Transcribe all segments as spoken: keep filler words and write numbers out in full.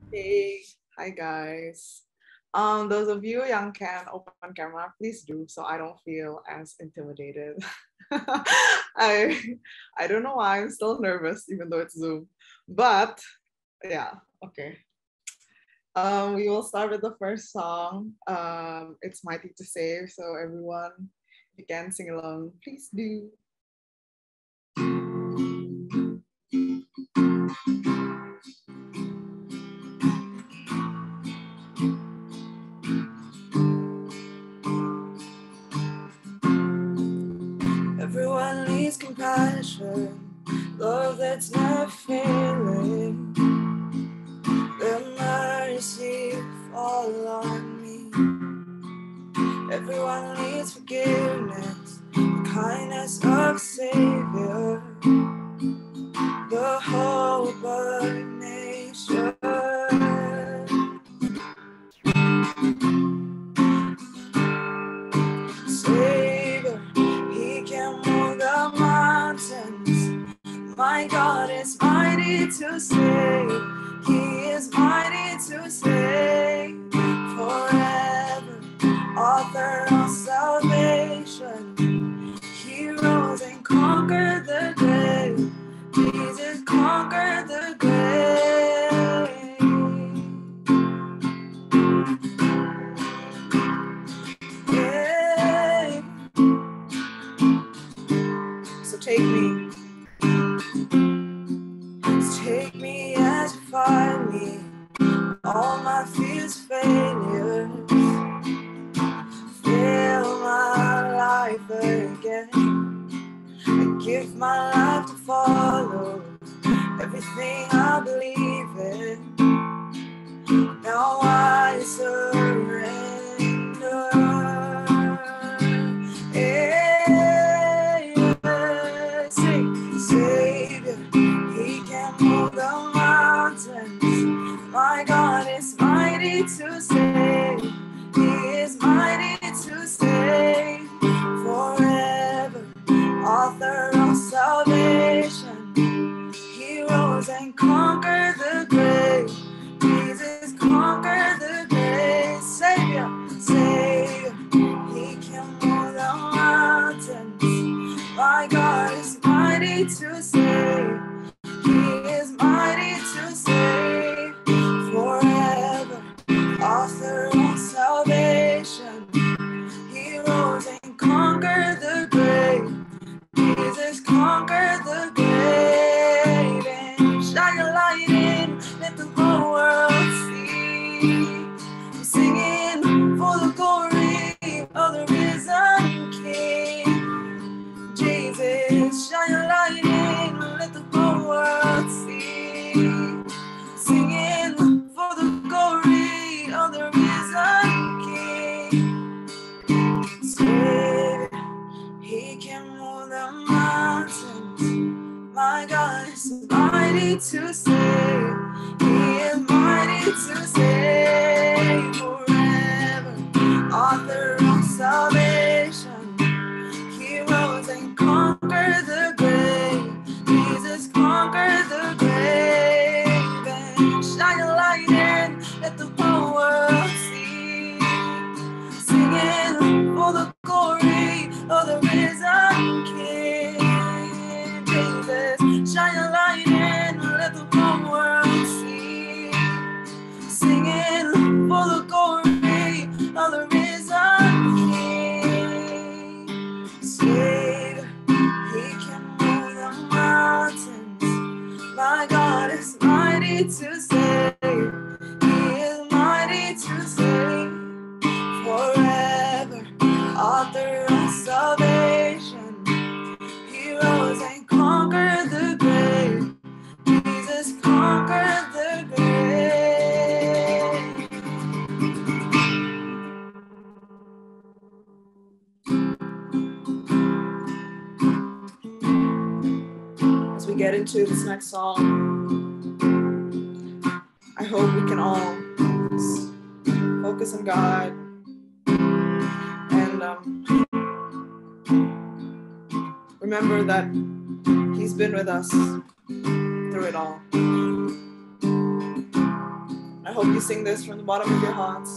Hey, hi guys. Um, those of you yang can open camera, please do so I don't feel as intimidated. I I don't know why I'm still nervous even though it's Zoom. But yeah, okay. Um, we will start with the first song. Um, it's Mighty to Save. So everyone, if you can sing along, please do. Everyone needs compassion, love that's not failing. Let mercy fall on me. Everyone needs forgiveness, the kindness of a Savior, the hope of a nation. Savior, He can move the mountains. My God is mighty to save. He is mighty to save forever. Author of salvation. He rose and conquered the grave. Jesus conquered the grave. Yeah. So take me. Take me as you find me, all my fears, failures, fill my life again. I give my life to follow everything I believe in. Now I surrender. Yeah, sing, Savior. He can move the mountains. My God is mighty to save. He is mighty to save forever. Author of salvation. He rose and conquered the grave. Jesus conquered the grave. Savior, Savior. He can move the mountains. My God is mighty to save. He is mighty to save forever. Author of salvation. He rose and conquered the grave. Jesus conquered the grave. And shine your light in, let the whole world see. I'm singing for the glory of the risen King. Jesus, shine your light in, let the whole world see. Singing for the glory of the risen King. Savior, He can move the mountains. My God is mighty to save. He is mighty to save forever. Author of salvation. He rose and conquered the grave. Jesus conquered the grave. And shine your light in, let the whole world see. Singing for the glory of the risen King. Jesus, shine your light in, let the whole world see. Singing for the glory of the risen King. Savior, He can move the mountains. My God is mighty to save. He is mighty to save forever. Author of salvation. He rose and conquered the grave. Jesus conquered the grave. As we get into this next song, I hope we can all focus on God and um, remember that He's been with us through it all. I hope you sing this from the bottom of your hearts.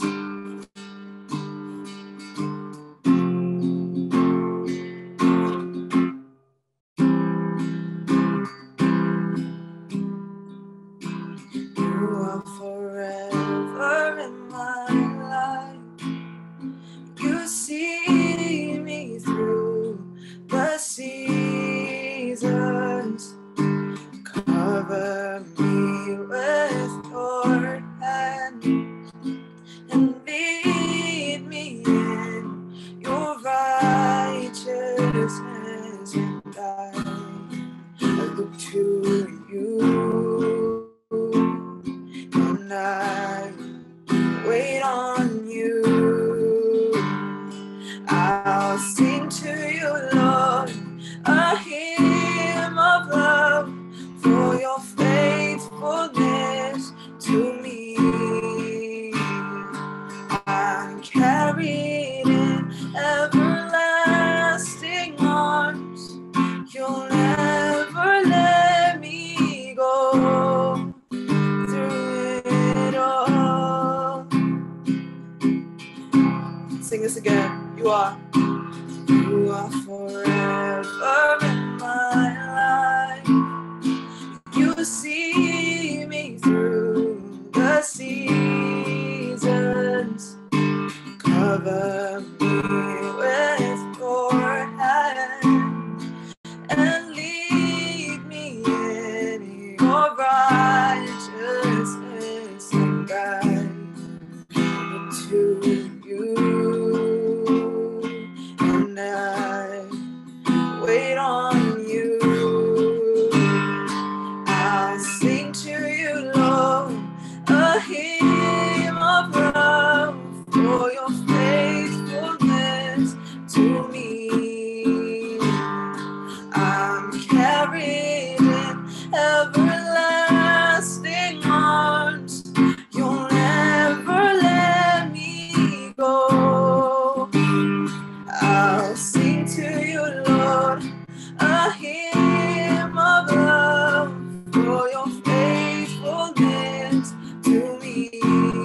You are forever in my life. You see me through the seasons. Cover me with your hand and lead me in your righteousness. And I, I look to you, and I wait on you. I'll sing to you, Lord, a hymn of love for your faithfulness to me. I'm carried in everlasting arms. You'll never let me go through it all. Sing this again. You are. You are forever in my life. You see me through the seasons. Cover me with your hand and lead me in your righteousness. And I look to you, and I wait on you. I'll sing to you, Lord, a hymn of love for your faithfulness to me. I'm carried in everlasting arms. You'll never let me go. I'll sing to you, Lord, a hymn of love for your faithfulness to me.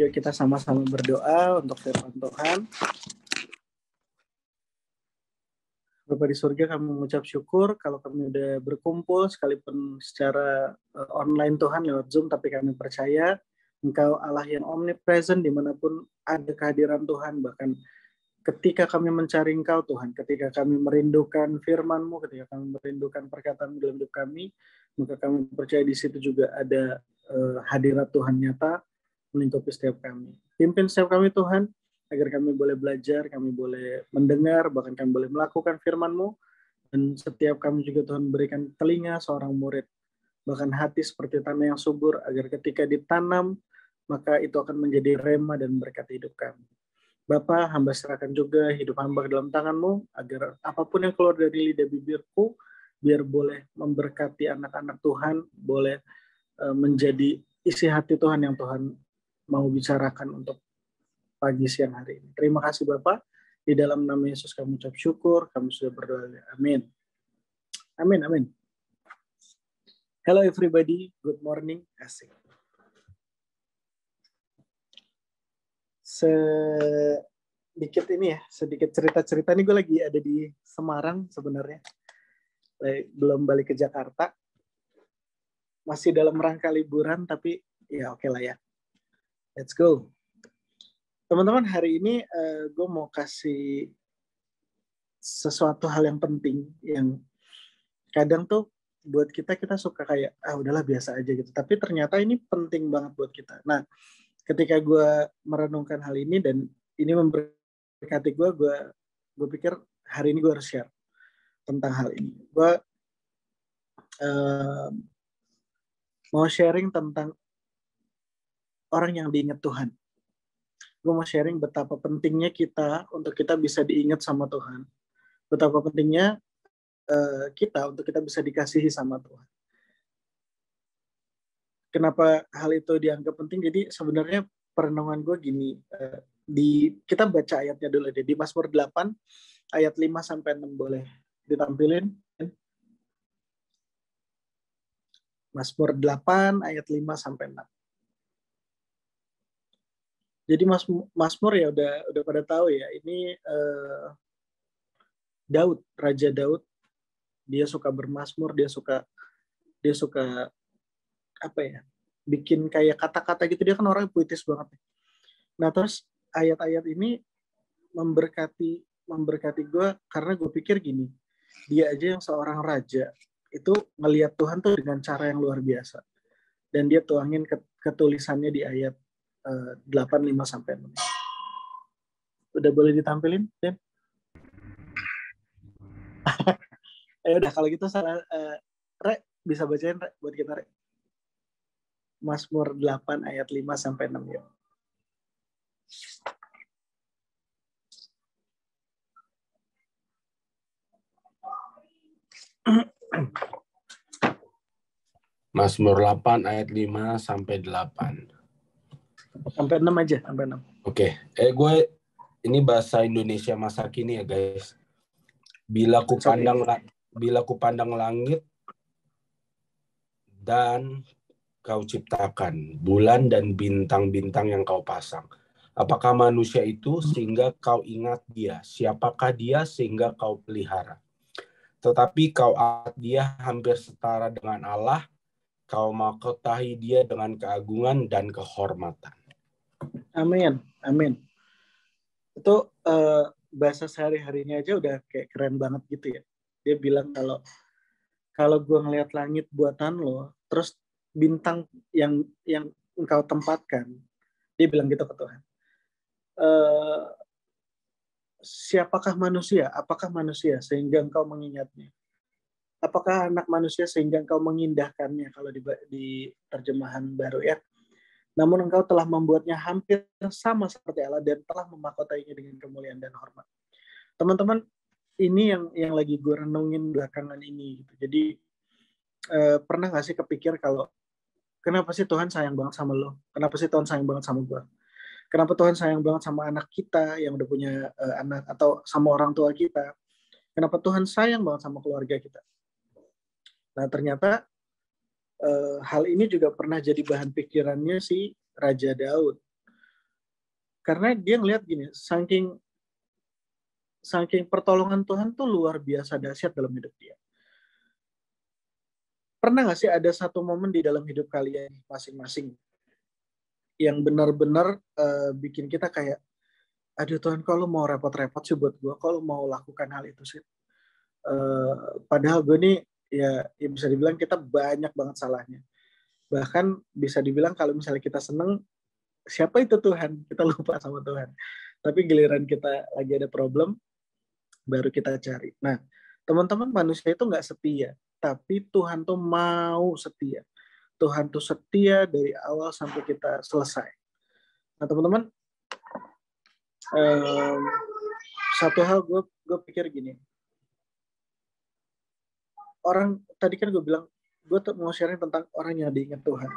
Yuk kita sama-sama berdoa untuk firman Tuhan. Bapa di surga, kami mengucap syukur kalau kami udah berkumpul sekalipun secara uh, online Tuhan lewat Zoom, tapi kami percaya Engkau Allah yang omnipresent dimanapun ada kehadiran Tuhan. Bahkan ketika kami mencari Engkau Tuhan, ketika kami merindukan firman-Mu, ketika kami merindukan perkataan dalam hidup kami, maka kami percaya di situ juga ada uh, hadirat Tuhan nyata melingkupi setiap kami. Pimpin setiap kami Tuhan, agar kami boleh belajar, kami boleh mendengar, bahkan kami boleh melakukan firman-Mu, dan setiap kami juga Tuhan berikan telinga seorang murid, bahkan hati seperti tanah yang subur, agar ketika ditanam, maka itu akan menjadi rema dan berkat hidup kami. Bapa, hamba serahkan juga hidup hamba ke dalam tangan-Mu, agar apapun yang keluar dari lidah bibirku, biar boleh memberkati anak-anak Tuhan, boleh uh, menjadi isi hati Tuhan yang Tuhan mau bicarakan untuk pagi siang hari ini. Terima kasih Bapa, di dalam nama Yesus kami ucap syukur, kami sudah berdoa. Amin. Amin, amin. Hello everybody, good morning. Asik. Sedikit ini ya, sedikit cerita-cerita nih, gue lagi ada di Semarang sebenarnya. Belum balik ke Jakarta. Masih dalam rangka liburan, tapi ya oke lah ya. Let's go. Teman-teman, hari ini uh, gue mau kasih sesuatu hal yang penting yang kadang tuh buat kita, kita suka kayak, ah udahlah biasa aja gitu. Tapi ternyata ini penting banget buat kita. Nah, ketika gue merenungkan hal ini dan ini memberkati gue, gue gue pikir hari ini gue harus share tentang hal ini. Gue uh, mau sharing tentang orang yang diingat Tuhan. Gue mau sharing betapa pentingnya kita untuk kita bisa diingat sama Tuhan. Betapa pentingnya uh, kita untuk kita bisa dikasihi sama Tuhan. Kenapa hal itu dianggap penting? Jadi sebenarnya perenungan gue gini, uh, di kita baca ayatnya dulu deh, di Mazmur delapan ayat lima sampai enam, boleh ditampilin? Mazmur delapan ayat lima sampai enam. Jadi Mas Mazmur ya udah udah pada tahu ya, ini uh, Daud, Raja Daud, dia suka bermazmur, dia suka dia suka apa ya, bikin kayak kata-kata gitu, dia kan orang puitis banget. Nah terus ayat-ayat ini memberkati memberkati gue karena gue pikir gini, dia aja yang seorang raja itu ngelihat Tuhan tuh dengan cara yang luar biasa, dan dia tuangin ketulisannya di ayat uh, delapan, lima sampai enam. Udah boleh ditampilin, Den? Ya udah kalau gitu salah, uh, Re bisa bacain Re buat kita Re. Mazmur delapan ayat lima sampai enam ya. Mazmur delapan ayat lima sampai delapan. Sampai enam aja, sampai enam. Oke, eh gue ini bahasa Indonesia masa kini ya guys. Bila ku pandang bila ku pandang langit dan kau ciptakan bulan dan bintang-bintang yang kau pasang. Apakah manusia itu sehingga kau ingat dia? Siapakah dia sehingga kau pelihara? Tetapi kau anggap dia hampir setara dengan Allah. Kau mahkotahi dia dengan keagungan dan kehormatan. Amin, amin. Itu uh, bahasa sehari-harinya aja udah kayak keren banget gitu ya. Dia bilang kalau kalau gue ngelihat langit buatan lo, terus bintang yang yang engkau tempatkan, dia bilang gitu ke Tuhan. Uh, siapakah manusia? Apakah manusia sehingga engkau mengingatnya? Apakah anak manusia sehingga engkau mengindahkannya, kalau di, di terjemahan baru ya. Namun engkau telah membuatnya hampir sama seperti Allah dan telah memahkotainya dengan kemuliaan dan hormat. Teman-teman, ini yang yang lagi gue renungin belakangan ini. Gitu. Jadi eh, pernah nggak sih kepikir kalau kenapa sih Tuhan sayang banget sama lo? Kenapa sih Tuhan sayang banget sama gue? Kenapa Tuhan sayang banget sama anak kita yang udah punya uh, anak, atau sama orang tua kita? Kenapa Tuhan sayang banget sama keluarga kita? Nah ternyata uh, hal ini juga pernah jadi bahan pikirannya si Raja Daud. Karena dia ngelihat gini, saking saking pertolongan Tuhan tuh luar biasa dahsyat dalam hidup dia. Pernah nggak sih ada satu momen di dalam hidup kalian masing-masing yang benar-benar uh, bikin kita kayak, aduh Tuhan, kalau mau repot-repot sih buat gue, kalau mau lakukan hal itu sih. Uh, padahal gue nih, ya, ya bisa dibilang kita banyak banget salahnya. Bahkan bisa dibilang kalau misalnya kita seneng, siapa itu Tuhan? Kita lupa sama Tuhan. Tapi giliran kita lagi ada problem, baru kita cari. Nah, teman-teman, manusia itu nggak setia. Tapi Tuhan tuh mau setia. Tuhan tuh setia dari awal sampai kita selesai. Nah, teman-teman, um, satu hal gue gue pikir gini. Orang tadi kan gue bilang, gue tuh mau sharing tentang orang yang diingat Tuhan.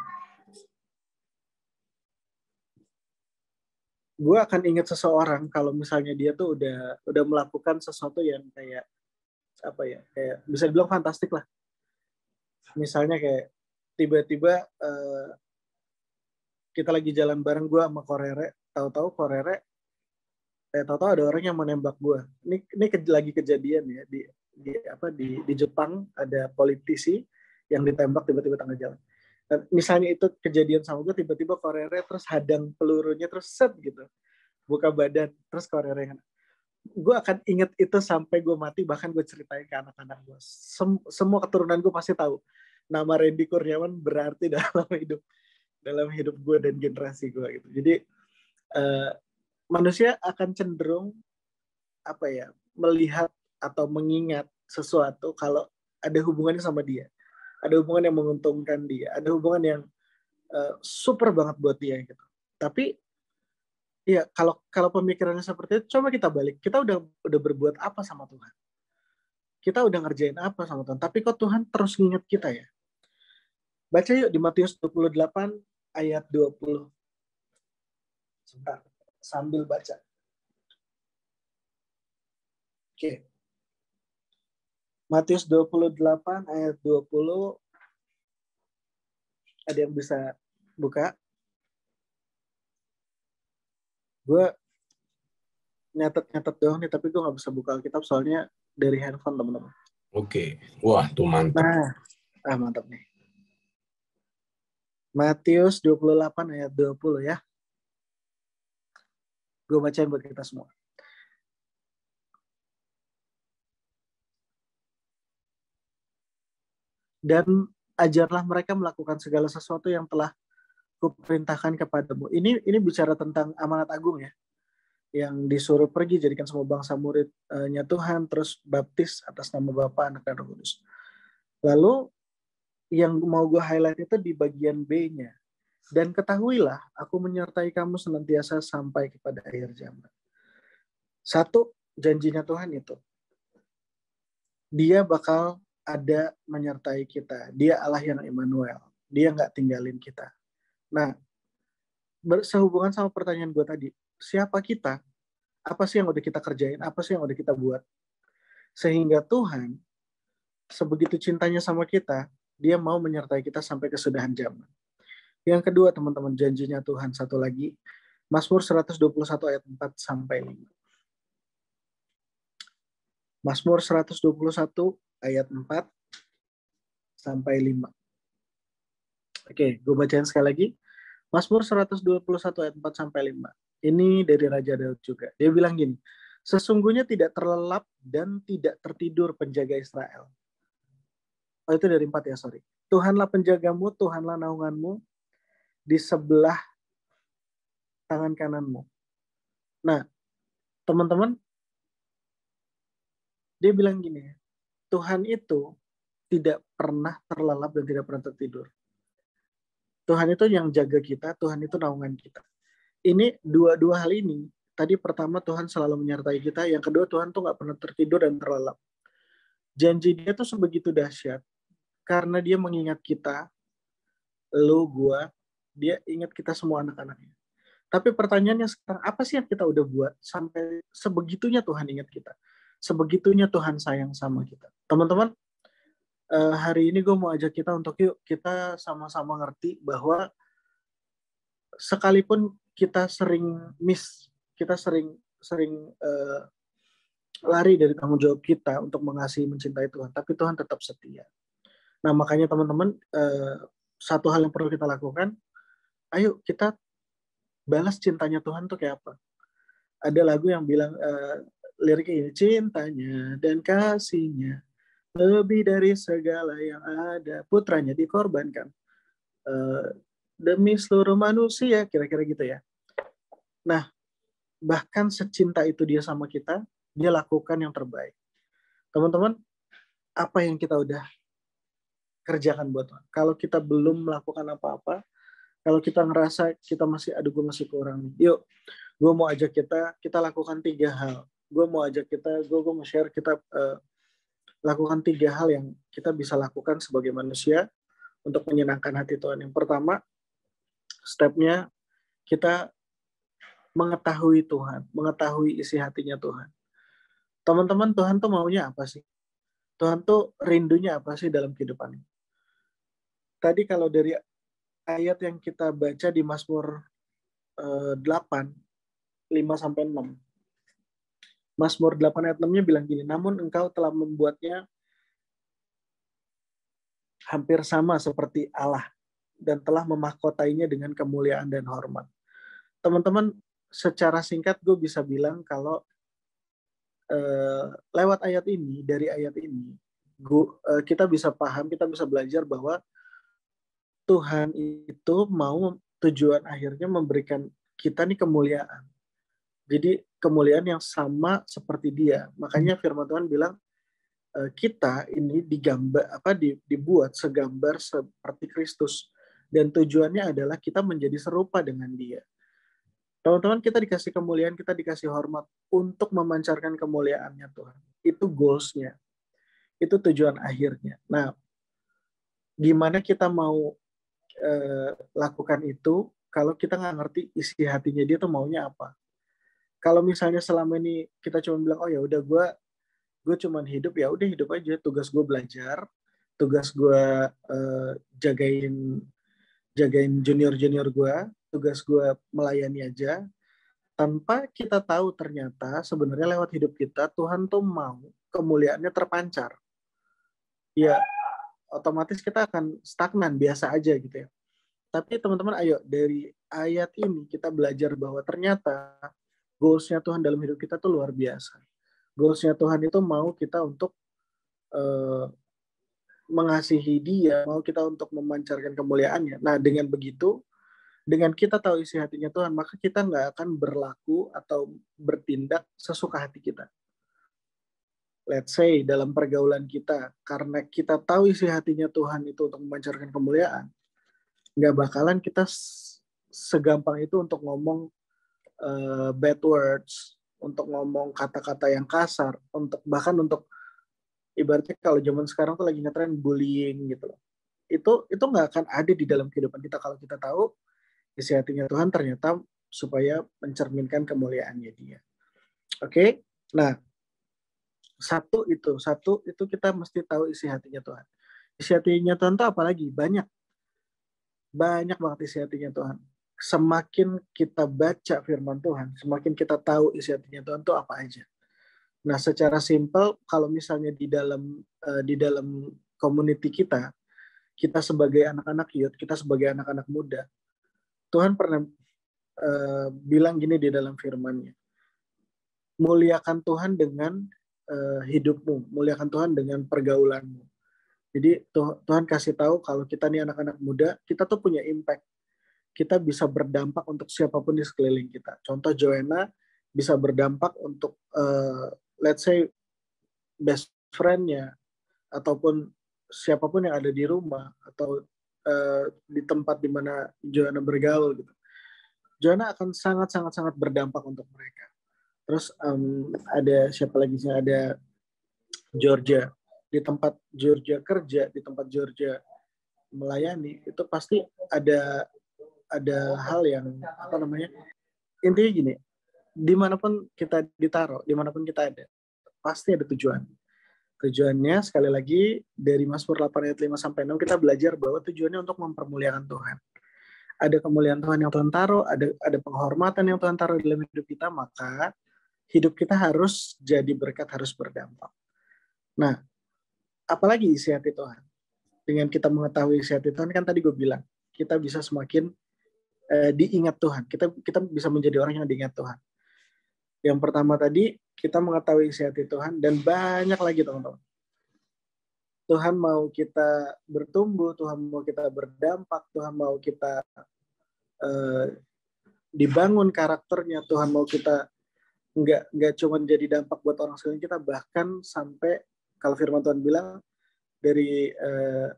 Gue akan ingat seseorang kalau misalnya dia tuh udah udah melakukan sesuatu yang kayak apa ya, kayak bisa dibilang fantastik lah. Misalnya kayak tiba-tiba uh, kita lagi jalan bareng, gue sama Korere, tahu-tahu Korere, eh tahu-tahu ada orang yang menembak gue. Ini ini ke, lagi kejadian ya di di apa di di Jepang, ada politisi yang ditembak tiba-tiba tengah jalan. Dan misalnya itu kejadian sama gue, tiba-tiba Korere terus hadang pelurunya terus set gitu, buka badan, terus Korere yang gue akan inget itu sampai gue mati. Bahkan gue ceritain ke anak-anak gue. Sem- semua keturunan gue pasti tahu nama Randy Kurniawan berarti dalam hidup dalam hidup gue dan generasi gue gitu. Jadi uh, manusia akan cenderung apa ya, melihat atau mengingat sesuatu kalau ada hubungannya sama dia, ada hubungan yang menguntungkan dia, ada hubungan yang uh, super banget buat dia gitu. Tapi iya, kalau kalau pemikirannya seperti itu, coba kita balik. Kita udah udah berbuat apa sama Tuhan? Kita udah ngerjain apa sama Tuhan? Tapi kok Tuhan terus nginget kita ya? Baca yuk di Matius dua puluh delapan ayat dua puluh. Sebentar, sambil baca. Oke. Matius dua puluh delapan ayat dua puluh. Ada yang bisa buka? Gue nyatet-nyatet doang nih, tapi gue nggak bisa buka Alkitab soalnya dari handphone, teman-teman. Oke. Wah, tuh mantap. Nah, ah mantap nih. Matius dua puluh delapan ayat dua puluh ya. Gue bacain buat kita semua. Dan ajarlah mereka melakukan segala sesuatu yang telah kuperintahkan kepadamu. Ini ini bicara tentang amanat agung ya. Yang disuruh pergi jadikan semua bangsa muridnya Tuhan, terus baptis atas nama Bapa, Anak, dan Roh Kudus. Lalu yang mau gue highlight itu di bagian B-nya. Dan ketahuilah, aku menyertai kamu senantiasa sampai kepada akhir zaman. Satu, janjinya Tuhan itu. Dia bakal ada menyertai kita. Dia Allah yang Immanuel. Dia nggak tinggalin kita. Nah, bersehubungan sama pertanyaan gue tadi, siapa kita? Apa sih yang udah kita kerjain? Apa sih yang udah kita buat? Sehingga Tuhan, sebegitu cintanya sama kita, dia mau menyertai kita sampai kesudahan zaman. Yang kedua, teman-teman, janjinya Tuhan satu lagi, Mazmur seratus dua puluh satu ayat empat sampai lima. Mazmur seratus dua puluh satu ayat empat sampai lima. Oke, gue bacain sekali lagi. Mazmur seratus dua puluh satu ayat empat sampai lima. Ini dari Raja Daud juga. Dia bilang gini, sesungguhnya tidak terlelap dan tidak tertidur penjaga Israel. Oh, itu dari empat ya, sorry. Tuhanlah penjagamu, Tuhanlah naunganmu di sebelah tangan kananmu. Nah, teman-teman, dia bilang gini, Tuhan itu tidak pernah terlelap dan tidak pernah tertidur. Tuhan itu yang jaga kita, Tuhan itu naungan kita. Ini dua-dua hal ini. Tadi pertama Tuhan selalu menyertai kita, yang kedua Tuhan tuh nggak pernah tertidur dan terlelap. Janji dia tuh sebegitu dahsyat karena dia mengingat kita, lu, gua, dia ingat kita semua anak-anaknya. Tapi pertanyaannya sekarang, apa sih yang kita udah buat sampai sebegitunya Tuhan ingat kita, sebegitunya Tuhan sayang sama kita. Teman-teman, hari ini gue mau ajak kita untuk yuk kita sama-sama ngerti bahwa sekalipun kita sering miss, kita sering sering uh, lari dari tanggung jawab kita untuk mengasihi, mencintai Tuhan, tapi Tuhan tetap setia. Nah, makanya teman-teman, uh, satu hal yang perlu kita lakukan, ayo kita balas cintanya Tuhan tuh kayak apa. Ada lagu yang bilang, uh, liriknya ini, cintanya dan kasihnya lebih dari segala yang ada, putranya dikorbankan uh, demi seluruh manusia, kira-kira gitu ya. Nah, bahkan secinta itu dia sama kita, dia lakukan yang terbaik. Teman-teman, apa yang kita udah kerjakan buat Tuhan? Kalau kita belum melakukan apa-apa, kalau kita ngerasa kita masih, aduh gue masih kurang, yuk, gue mau ajak kita, kita lakukan tiga hal. Gue mau ajak kita, gue, gue mau share, kita uh, lakukan tiga hal yang kita bisa lakukan sebagai manusia untuk menyenangkan hati Tuhan. Yang pertama, stepnya kita mengetahui Tuhan, mengetahui isi hatinya Tuhan. Teman-teman, Tuhan tuh maunya apa sih? Tuhan tuh rindunya apa sih dalam kehidupan ini? Tadi kalau dari ayat yang kita baca di Mazmur uh, delapan, lima sampai enam. Mazmur delapan ayat enam-nya bilang gini, namun engkau telah membuatnya hampir sama seperti Allah dan telah memahkotainya dengan kemuliaan dan hormat. Teman-teman, secara singkat gue bisa bilang kalau uh, lewat ayat ini, dari ayat ini, gue, uh, kita bisa paham, kita bisa belajar bahwa Tuhan itu mau tujuan akhirnya memberikan kita nih kemuliaan. Jadi kemuliaan yang sama seperti dia. Makanya firman Tuhan bilang kita ini digambar apa dibuat segambar seperti Kristus, dan tujuannya adalah kita menjadi serupa dengan dia. Teman-teman, kita dikasih kemuliaan, kita dikasih hormat untuk memancarkan kemuliaannya Tuhan. Itu goals-nya. Itu tujuan akhirnya. Nah, gimana kita mau eh, lakukan itu kalau kita nggak ngerti isi hatinya dia tuh maunya apa? Kalau misalnya selama ini kita cuma bilang, oh ya udah gue gue cuma hidup, ya udah hidup aja, tugas gue belajar, tugas gue uh, jagain jagain junior junior gue, tugas gue melayani aja, tanpa kita tahu ternyata sebenarnya lewat hidup kita Tuhan tuh mau kemuliaannya terpancar. Ya otomatis kita akan stagnan biasa aja gitu ya. Tapi teman-teman, ayo dari ayat ini kita belajar bahwa ternyata goals-nya Tuhan dalam hidup kita tuh luar biasa. Goals-nya Tuhan itu mau kita untuk uh, mengasihi dia, mau kita untuk memancarkan kemuliaannya. Nah, dengan begitu, dengan kita tahu isi hatinya Tuhan, maka kita nggak akan berlaku atau bertindak sesuka hati kita. Let's say, dalam pergaulan kita, karena kita tahu isi hatinya Tuhan itu untuk memancarkan kemuliaan, nggak bakalan kita segampang itu untuk ngomong Uh, bad words, untuk ngomong kata-kata yang kasar, untuk bahkan untuk ibaratnya kalau zaman sekarang tuh lagi ngetren bullying gitu loh. Itu itu nggak akan ada di dalam kehidupan kita kalau kita tahu isi hatinya Tuhan ternyata supaya mencerminkan kemuliaannya dia. Oke, okay? Nah satu itu satu itu kita mesti tahu isi hatinya Tuhan. Isi hatinya Tuhan tuh apalagi banyak banyak banget isi hatinya Tuhan. Semakin kita baca firman Tuhan, semakin kita tahu isi hatinya Tuhan itu apa aja. Nah, secara simpel, kalau misalnya di dalam uh, di dalam community kita, kita sebagai anak-anak youth, kita sebagai anak-anak muda, Tuhan pernah uh, bilang gini di dalam firman-Nya, muliakan Tuhan dengan uh, hidupmu, muliakan Tuhan dengan pergaulanmu. Jadi Tuhan kasih tahu kalau kita nih anak-anak muda, kita tuh punya impact. Kita bisa berdampak untuk siapapun di sekeliling kita. Contoh Joanna bisa berdampak untuk uh, let's say best friend-nya ataupun siapapun yang ada di rumah atau uh, di tempat di mana Joanna bergaul gitu. Joanna akan sangat-sangat-sangat berdampak untuk mereka. Terus um, ada siapa lagi sih? Ada Georgia. Di tempat Georgia kerja, di tempat Georgia melayani, itu pasti ada ada hal yang apa namanya, intinya gini, dimanapun kita ditaruh, dimanapun kita ada, pasti ada tujuan. Tujuannya sekali lagi dari Mazmur delapan ayat lima sampai enam kita belajar bahwa tujuannya untuk mempermuliakan Tuhan. ada kemuliaan Tuhan yang Tuhan taruh, ada ada penghormatan yang Tuhan taruh dalam hidup kita, maka hidup kita harus jadi berkat, harus berdampak. Nah, apalagi isi hati Tuhan. Dengan kita mengetahui isi hati Tuhan, kan tadi gue bilang, kita bisa semakin eh, diingat Tuhan. Kita kita bisa menjadi orang yang diingat Tuhan. Yang pertama tadi, kita mengetahui isi hati Tuhan, dan banyak lagi teman-teman. Tuhan mau kita bertumbuh, Tuhan mau kita berdampak, Tuhan mau kita uh, dibangun karakternya, Tuhan mau kita nggak nggak cuma jadi dampak buat orang sekeliling kita, bahkan sampai kalau firman Tuhan bilang dari uh,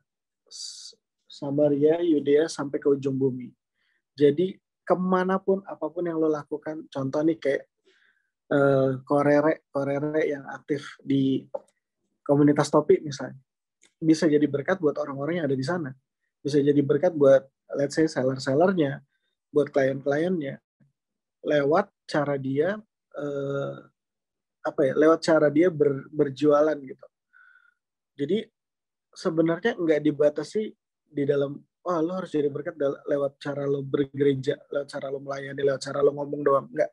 Samaria, Yudea sampai ke ujung bumi. Jadi kemanapun apapun yang lo lakukan, contoh nih kayak uh, korere korere yang aktif di komunitas topi misalnya, bisa jadi berkat buat orang-orang yang ada di sana. Bisa jadi berkat buat, let's say, seller-sellernya, buat klien-kliennya, lewat cara dia, eh, apa ya, lewat cara dia ber, berjualan gitu. Jadi sebenarnya nggak dibatasi di dalam, oh lo harus jadi berkat lewat cara lo bergereja, lewat cara lo melayani, lewat cara lo ngomong doang. Nggak.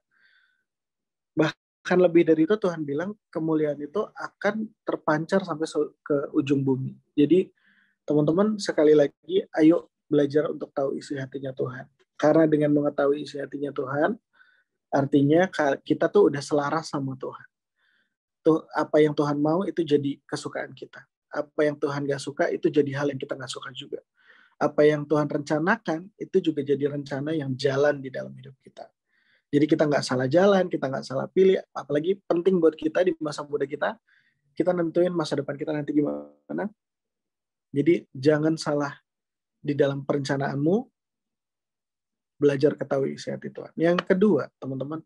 Bahkan lebih dari itu Tuhan bilang kemuliaan itu akan terpancar sampai ke ujung bumi. Jadi teman-teman sekali lagi ayo belajar untuk tahu isi hatinya Tuhan. Karena dengan mengetahui isi hatinya Tuhan, artinya kita tuh udah selaras sama Tuhan. Tuh apa yang Tuhan mau itu jadi kesukaan kita. Apa yang Tuhan gak suka itu jadi hal yang kita gak suka juga. Apa yang Tuhan rencanakan itu juga jadi rencana yang jalan di dalam hidup kita. Jadi kita nggak salah jalan, kita nggak salah pilih. Apalagi penting buat kita di masa muda kita, kita nentuin masa depan kita nanti gimana. Jadi jangan salah di dalam perencanaanmu, belajar ketahui isi hati Tuhan. Yang kedua, teman-teman,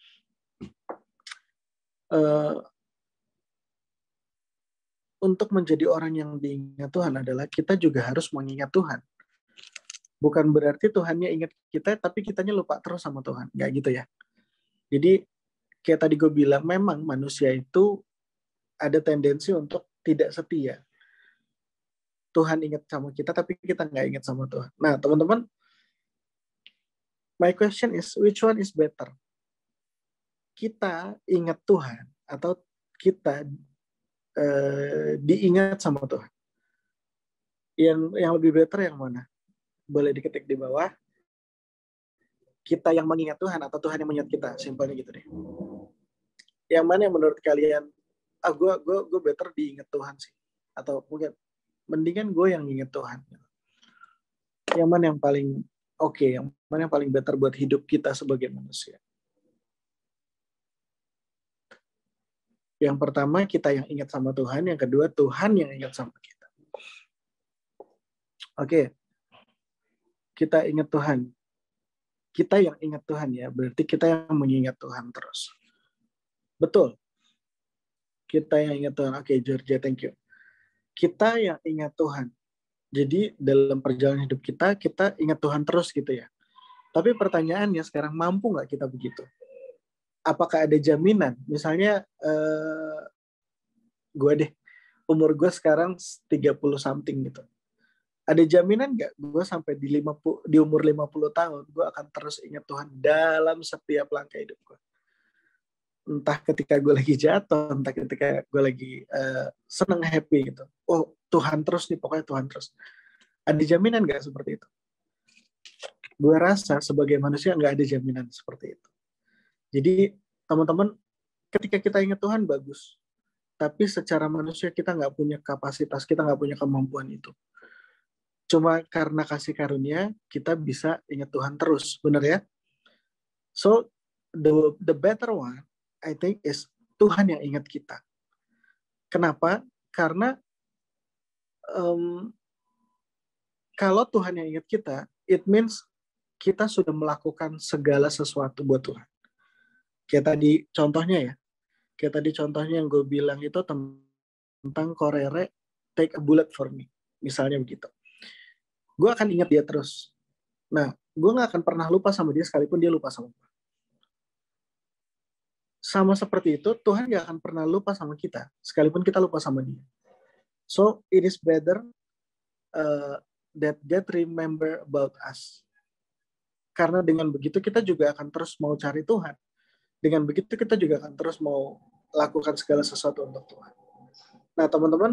uh, untuk menjadi orang yang diingat Tuhan adalah kita juga harus mengingat Tuhan. Bukan berarti Tuhannya ingat kita, tapi kitanya lupa terus sama Tuhan. Nggak gitu ya. Jadi, kayak tadi gue bilang, memang manusia itu ada tendensi untuk tidak setia. Tuhan ingat sama kita, tapi kita nggak ingat sama Tuhan. Nah, teman-teman, my question is, which one is better? Kita ingat Tuhan, atau kita uh, diingat sama Tuhan? Yang, yang lebih better yang mana? Boleh diketik di bawah. Kita yang mengingat Tuhan atau Tuhan yang mengingat kita, simpelnya gitu deh. Yang mana yang menurut kalian, ah gue gue gue better diingat Tuhan sih, atau mungkin mendingan gue yang ingat Tuhan. Yang mana yang paling oke, okay, yang mana yang paling better buat hidup kita sebagai manusia? Yang pertama kita yang ingat sama Tuhan, yang kedua Tuhan yang ingat sama kita. Oke. Okay. Kita ingat Tuhan. Kita yang ingat Tuhan ya, berarti kita yang mengingat Tuhan terus. Betul. Kita yang ingat Tuhan. Oke, okay, Georgia, thank you. Kita yang ingat Tuhan. Jadi dalam perjalanan hidup kita, kita ingat Tuhan terus gitu ya. Tapi pertanyaannya sekarang, mampu nggak kita begitu? Apakah ada jaminan? Misalnya, eh, gue deh, umur gue sekarang tiga puluh something gitu. Ada jaminan nggak gue sampai di, lima puluh, di umur lima puluh tahun, gue akan terus ingat Tuhan dalam setiap langkah hidup gue? Entah ketika gue lagi jatuh, entah ketika gue lagi uh, seneng, happy gitu. Oh, Tuhan terus nih, pokoknya Tuhan terus. Ada jaminan nggak seperti itu? Gue rasa sebagai manusia nggak ada jaminan seperti itu. Jadi, teman-teman, ketika kita ingat Tuhan, bagus. Tapi secara manusia kita nggak punya kapasitas, kita nggak punya kemampuan itu. Cuma karena kasih karunia, kita bisa ingat Tuhan terus. Benar ya? So, the, the better one, I think, is Tuhan yang ingat kita. Kenapa? Karena um, kalau Tuhan yang ingat kita, it means kita sudah melakukan segala sesuatu buat Tuhan. Kayak tadi contohnya ya. Kayak tadi contohnya yang gue bilang itu tentang korere, take a bullet for me. Misalnya begitu. Gue akan ingat dia terus. Nah, gue gak akan pernah lupa sama dia sekalipun dia lupa sama gue. Sama seperti itu, Tuhan gak akan pernah lupa sama kita sekalipun kita lupa sama dia. So, it is better uh, that God remember about us. Karena dengan begitu kita juga akan terus mau cari Tuhan. Dengan begitu kita juga akan terus mau lakukan segala sesuatu untuk Tuhan. Nah teman-teman,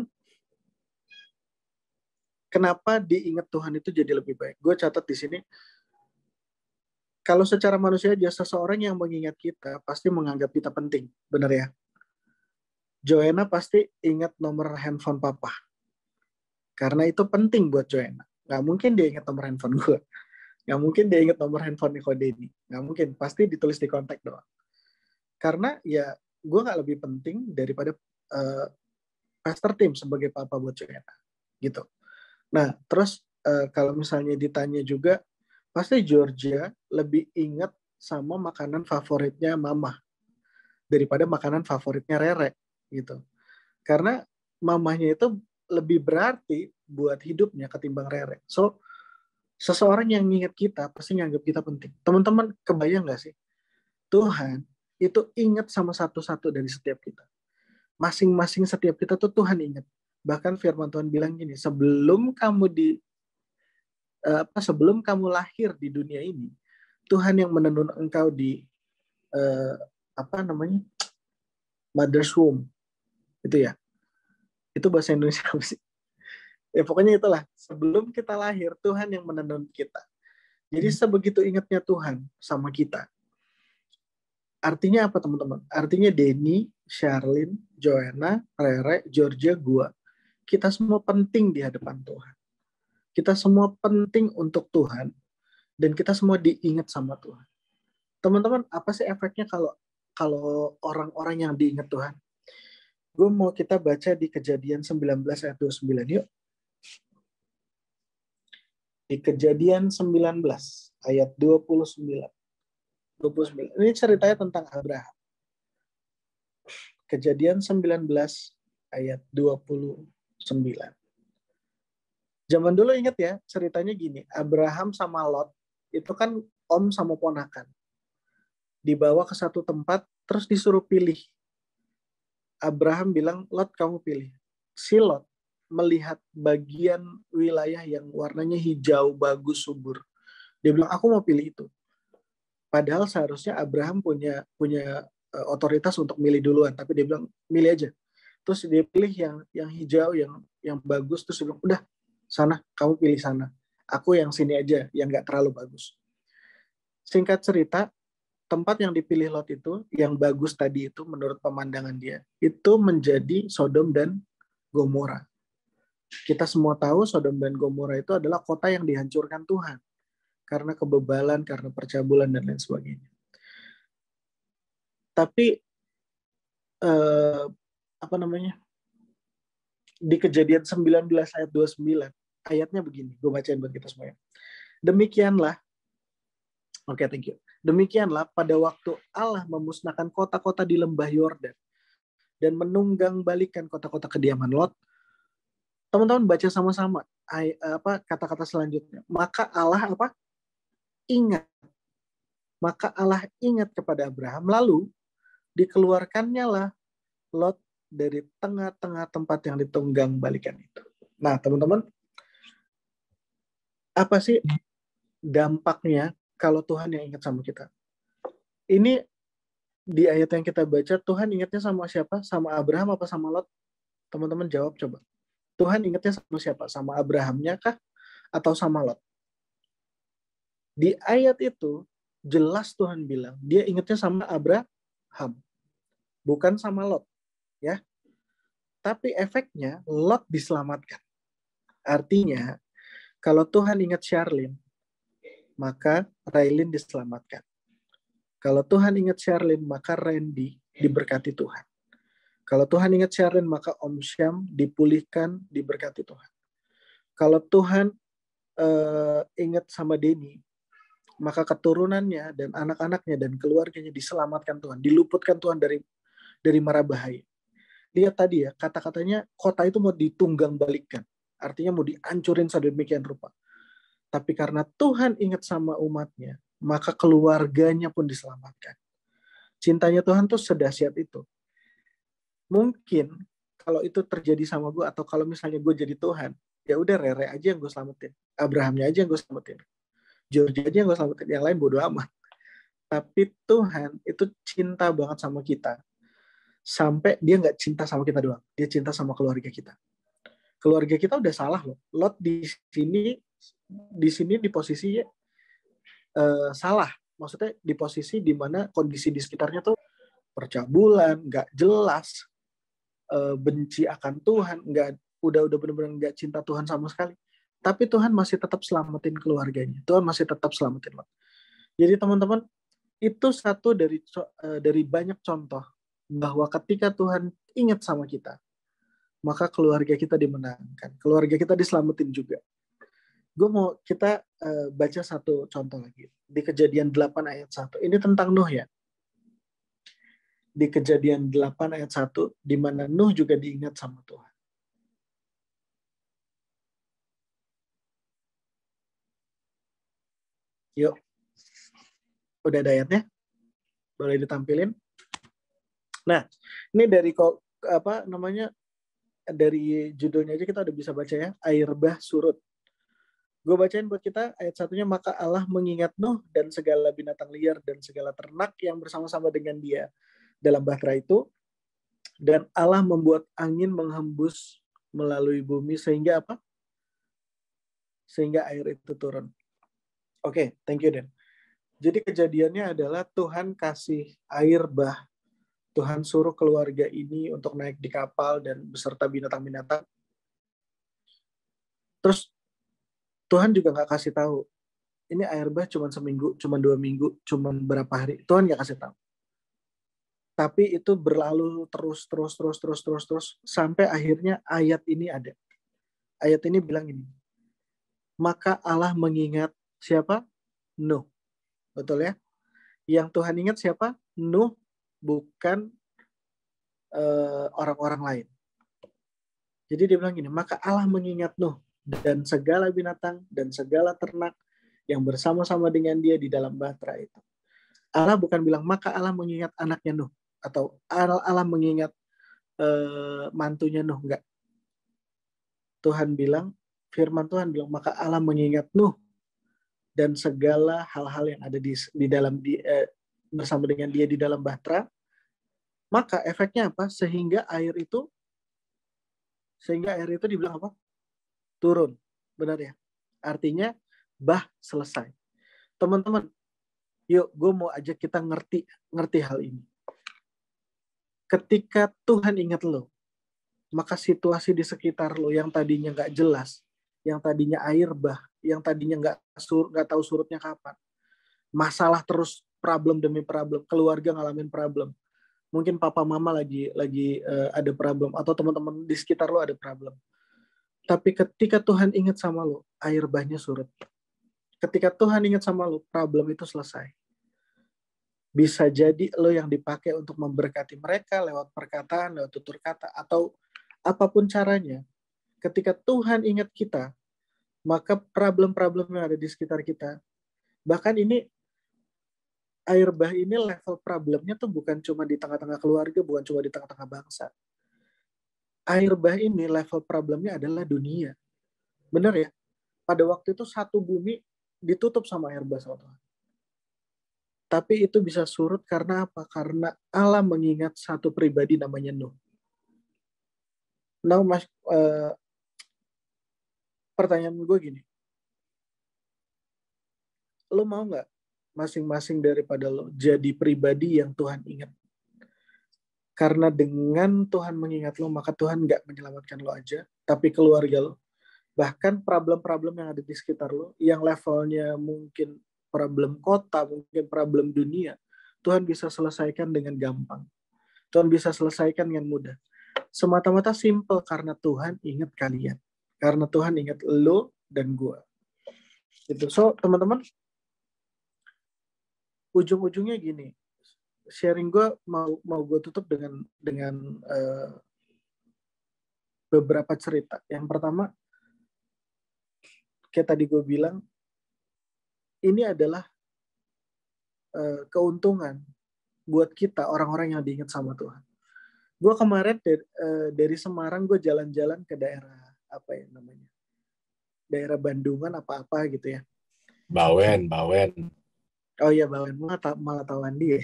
kenapa diingat Tuhan itu jadi lebih baik? Gue catat di sini, kalau secara manusia aja seseorang yang mengingat kita pasti menganggap kita penting, benar ya? Joanna pasti ingat nomor handphone papa, karena itu penting buat Joanna. Gak mungkin dia ingat nomor handphone gue, gak mungkin dia ingat nomor handphone Niko Denny, gak mungkin, pasti ditulis di kontak doang. Karena ya gue gak lebih penting daripada uh, Pastor Tim sebagai papa buat Joanna, gitu. Nah, terus uh, kalau misalnya ditanya juga, pasti Georgia lebih ingat sama makanan favoritnya mama daripada makanan favoritnya Rere, gitu. Karena mamanya itu lebih berarti buat hidupnya ketimbang Rere. So, seseorang yang ingat kita pasti nganggap kita penting. Teman-teman kebayang nggak sih? Tuhan itu ingat sama satu-satu dari setiap kita. Masing-masing setiap kita tuh Tuhan ingat. Bahkan firman Tuhan bilang gini, sebelum kamu di apa sebelum kamu lahir di dunia ini, Tuhan yang menenun engkau di uh, apa namanya? mother's womb. Itu ya. Itu bahasa Indonesia apa sih? Ya pokoknya itulah, sebelum kita lahir Tuhan yang menenun kita. Jadi sebegitu ingatnya Tuhan sama kita. Artinya apa teman-teman? Artinya Denny, Charlene, Joanna, Rere, Georgia, gua, kita semua penting di hadapan Tuhan. Kita semua penting untuk Tuhan dan kita semua diingat sama Tuhan. Teman-teman, apa sih efeknya kalau kalau orang-orang yang diingat Tuhan? Gue mau kita baca di Kejadian sembilan belas ayat dua puluh sembilan yuk. Di Kejadian sembilan belas ayat dua puluh sembilan. dua puluh sembilan. Ini ceritanya tentang Abraham. Kejadian sembilan belas ayat dua puluh sembilan. Zaman dulu ingat ya, ceritanya gini, Abraham sama Lot itu kan om sama ponakan. Dibawa ke satu tempat, terus disuruh pilih. Abraham bilang, Lot kamu pilih. Si Lot melihat bagian wilayah yang warnanya hijau, bagus, subur. Dia bilang, aku mau pilih itu. Padahal seharusnya Abraham punya punya uh, otoritas untuk milih duluan, tapi dia bilang milih aja. Terus dia pilih yang yang hijau, yang yang bagus. Terus dia bilang udah sana, kamu pilih sana. Aku yang sini aja, yang nggak terlalu bagus. Singkat cerita, tempat yang dipilih Lot itu, yang bagus tadi itu menurut pemandangan dia, itu menjadi Sodom dan Gomora. Kita semua tahu Sodom dan Gomora itu adalah kota yang dihancurkan Tuhan. Karena kebebalan, karena percabulan, dan lain sebagainya. Tapi, eh, apa namanya, di Kejadian sembilan belas ayat dua puluh sembilan, ayatnya begini, gue bacain buat kita semuanya. Demikianlah, oke okay, thank you. Demikianlah pada waktu Allah memusnahkan kota-kota di lembah Yordan, dan menunggang balikan kota-kota kediaman Lot, teman-teman baca sama-sama ay, apa kata-kata selanjutnya. Maka Allah apa? Ingat. Maka Allah ingat kepada Abraham, lalu dikeluarkannya lah Lot dari tengah-tengah tempat yang ditunggang balikan itu. Nah, teman-teman, apa sih dampaknya kalau Tuhan yang ingat sama kita? Ini di ayat yang kita baca, Tuhan ingatnya sama siapa? Sama Abraham apa sama Lot? Teman-teman jawab coba. Tuhan ingatnya sama siapa? Sama Abrahamnya kah? Atau sama Lot? Di ayat itu, jelas Tuhan bilang, dia ingatnya sama Abraham. Bukan sama Lot. Ya. Tapi efeknya, Lot diselamatkan. Artinya, kalau Tuhan ingat Charlene, maka Raylin diselamatkan. Kalau Tuhan ingat Charlene, maka Randy diberkati Tuhan. Kalau Tuhan ingat Charlene, maka Om Syam dipulihkan, diberkati Tuhan. Kalau Tuhan uh, ingat sama Denny, maka keturunannya dan anak-anaknya dan keluarganya diselamatkan Tuhan, diluputkan Tuhan dari dari mara bahaya. Lihat tadi ya, kata-katanya kota itu mau ditunggang balikkan. Artinya mau dihancurin sedemikian rupa. Tapi karena Tuhan ingat sama umatnya, maka keluarganya pun diselamatkan. Cintanya Tuhan tuh sedahsyat itu. Mungkin kalau itu terjadi sama gue, atau kalau misalnya gue jadi Tuhan, ya udah Rere aja yang gue selamatin, Abrahamnya aja yang gue selamatin, Georgia aja nggak selamatin, yang lain bodo amat. Tapi Tuhan itu cinta banget sama kita. Sampai dia nggak cinta sama kita doang. Dia cinta sama keluarga kita. Keluarga kita udah salah loh. Lot di sini, di sini di posisi uh, salah. Maksudnya di posisi di mana kondisi di sekitarnya tuh percabulan, nggak jelas, uh, benci akan Tuhan, nggak, udah udah benar-benar nggak cinta Tuhan sama sekali. Tapi Tuhan masih tetap selamatin keluarganya. Tuhan masih tetap selamatin Lot. Jadi teman-teman, itu satu dari dari banyak contoh bahwa ketika Tuhan ingat sama kita, maka keluarga kita dimenangkan, keluarga kita diselamatin juga. Gue mau kita uh, baca satu contoh lagi di Kejadian delapan ayat satu. Ini tentang Nuh ya. Di Kejadian delapan ayat satu, di mana Nuh juga diingat sama Tuhan. Yuk. Udah ada ayatnya? Boleh ditampilin? Nah, ini dari kok apa namanya? Dari judulnya aja kita udah bisa baca ya, air bah surut. Gue bacain buat kita ayat satunya, maka Allah mengingat Nuh dan segala binatang liar dan segala ternak yang bersama-sama dengan dia dalam bahtera itu, dan Allah membuat angin menghembus melalui bumi sehingga apa? Sehingga air itu turun. Oke, okay, thank you Dan. Jadi kejadiannya adalah Tuhan kasih air bah. Tuhan suruh keluarga ini untuk naik di kapal dan beserta binatang-binatang. Terus Tuhan juga nggak kasih tahu. Ini air bah cuma seminggu, cuma dua minggu, cuma berapa hari. Tuhan nggak kasih tahu. Tapi itu berlalu terus, terus, terus, terus, terus, terus. Sampai akhirnya ayat ini ada. Ayat ini bilang ini. Maka Allah mengingat siapa? Nuh. Betul ya? Yang Tuhan ingat siapa? Nuh, bukan uh, orang-orang lain. Jadi dia bilang gini, maka Allah mengingat Nuh dan segala binatang dan segala ternak yang bersama-sama dengan dia di dalam bahtera itu. Allah bukan bilang, maka Allah mengingat anaknya Nuh. Atau Allah mengingat uh, mantunya Nuh. Enggak. Tuhan bilang, firman Tuhan bilang, maka Allah mengingat Nuh dan segala hal-hal yang ada di, di dalam di, eh, bersama dengan dia di dalam bahtera. Maka efeknya apa? Sehingga air itu sehingga air itu dibilang apa? Turun. Benar ya? Artinya bah selesai. Teman-teman, yuk gue mau ajak kita ngerti ngerti hal ini. Ketika Tuhan ingat lo, maka situasi di sekitar lo yang tadinya nggak jelas, yang tadinya air bah, yang tadinya nggak sur, nggak tahu surutnya kapan, masalah terus, problem demi problem, keluarga ngalamin problem, mungkin papa mama lagi lagi uh, ada problem, atau teman-teman di sekitar lo ada problem. Tapi ketika Tuhan ingat sama lo, air bahnya surut. Ketika Tuhan ingat sama lo, problem itu selesai. Bisa jadi lo yang dipakai untuk memberkati mereka lewat perkataan, lewat tutur kata, atau apapun caranya. Ketika Tuhan ingat kita, maka problem-problem yang ada di sekitar kita, bahkan ini air bah ini level problemnya tuh bukan cuma di tengah-tengah keluarga, bukan cuma di tengah-tengah bangsa. Air bah ini level problemnya adalah dunia. Benar ya? Pada waktu itu satu bumi ditutup sama air bah sama Tuhan. Tapi itu bisa surut karena apa? Karena Allah mengingat satu pribadi namanya Nuh. Nah, mas, uh, pertanyaan gue gini, lo mau nggak masing-masing daripada lo jadi pribadi yang Tuhan ingat? Karena dengan Tuhan mengingat lo, maka Tuhan nggak menyelamatkan lo aja, tapi keluarga lo, bahkan problem-problem yang ada di sekitar lo, yang levelnya mungkin problem kota, mungkin problem dunia, Tuhan bisa selesaikan dengan gampang. Tuhan bisa selesaikan dengan mudah. Semata-mata simple karena Tuhan ingat kalian. Karena Tuhan ingat lo dan gue. Gitu. So, teman-teman, ujung-ujungnya gini. Sharing gue mau mau gue tutup dengan dengan uh, beberapa cerita. Yang pertama, kayak tadi gue bilang, ini adalah uh, keuntungan buat kita orang-orang yang diingat sama Tuhan. Gue kemarin dari, uh, dari Semarang gue jalan-jalan ke daerah apa ya namanya, daerah Bandungan apa-apa gitu ya. Bawen, Bawen. Oh iya, Bawen, malah, ta- malah tahuan dia.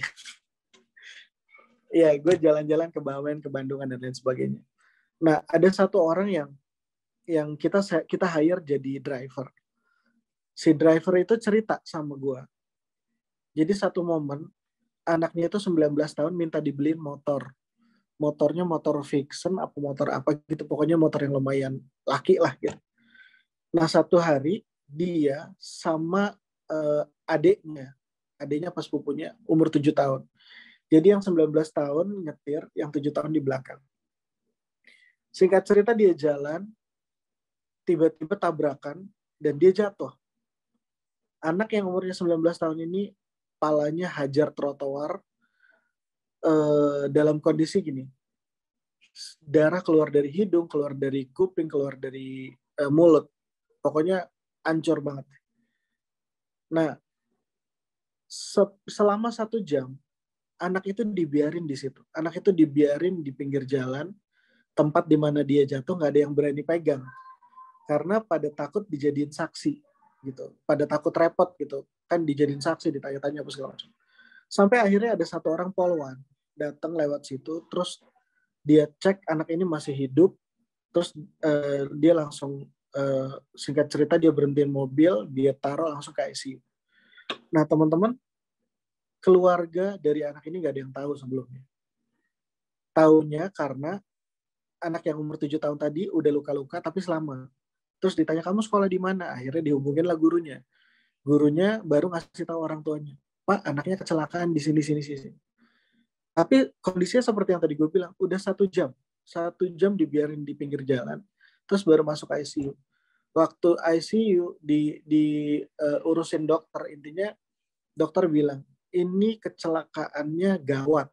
Iya, gue jalan-jalan ke Bawen, ke Bandungan dan lain sebagainya. Nah, ada satu orang yang yang kita kita hire jadi driver. Si driver itu cerita sama gue. Jadi satu momen anaknya itu sembilan belas tahun minta dibeliin motor. Motornya motor Vixen apa motor apa gitu, pokoknya motor yang lumayan laki lah gitu. Nah, satu hari dia sama uh, adiknya, adiknya pas sepupunya umur tujuh tahun. Jadi yang sembilan belas tahun nyetir, yang tujuh tahun di belakang. Singkat cerita dia jalan, tiba-tiba tabrakan, dan dia jatuh. Anak yang umurnya sembilan belas tahun ini, palanya hajar trotoar, eh, dalam kondisi gini. Darah keluar dari hidung, keluar dari kuping, keluar dari eh, mulut. Pokoknya hancur banget. Nah, se- selama satu jam, anak itu dibiarin di situ. Anak itu dibiarin di pinggir jalan, tempat di mana dia jatuh nggak ada yang berani pegang. Karena pada takut dijadiin saksi gitu, pada takut repot gitu, kan dijadiin saksi, ditanya-tanya apa segala macam. Sampai akhirnya ada satu orang polwan datang lewat situ, terus dia cek anak ini masih hidup, terus uh, dia langsung uh, singkat cerita dia berhentiin mobil, dia taruh langsung ke I C U. Nah teman-teman, keluarga dari anak ini nggak ada yang tahu sebelumnya. Taunya karena anak yang umur tujuh tahun tadi udah luka-luka tapi selamat. Terus ditanya, kamu sekolah di mana? Akhirnya dihubungin lah gurunya. Gurunya baru ngasih tahu orang tuanya, Pak, anaknya kecelakaan di sini, sini, sini. Tapi kondisinya seperti yang tadi gue bilang, udah satu jam. Satu jam dibiarin di pinggir jalan, terus baru masuk I C U. Waktu I C U di, di uh, urusin dokter, intinya dokter bilang, ini kecelakaannya gawat.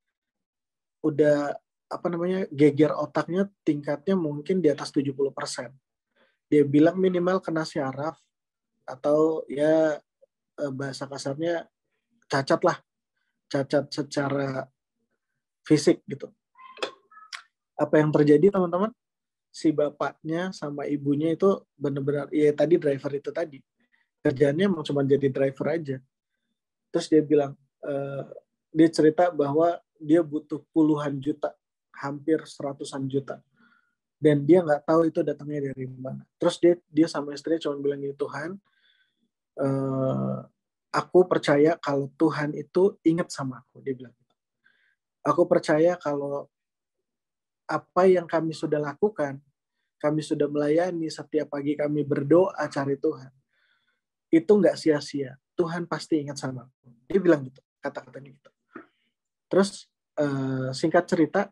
Udah, apa namanya, geger otaknya tingkatnya mungkin di atas tujuh puluh persen. Dia bilang minimal kena syaraf atau ya bahasa kasarnya cacat lah, cacat secara fisik gitu. Apa yang terjadi teman-teman? Si bapaknya sama ibunya itu benar-benar, ya tadi driver itu tadi, kerjaannya emang cuma jadi driver aja. Terus dia bilang, uh, dia cerita bahwa dia butuh puluhan juta, hampir seratusan juta. Dan dia nggak tahu itu datangnya dari mana. Terus dia dia sama istrinya cuma bilang gitu, Tuhan, uh, aku percaya kalau Tuhan itu ingat sama aku. Dia bilang gitu. Aku percaya kalau apa yang kami sudah lakukan, kami sudah melayani, setiap pagi kami berdoa cari Tuhan, itu nggak sia-sia. Tuhan pasti ingat sama aku. Dia bilang gitu, kata-katanya gitu. Terus uh, singkat cerita,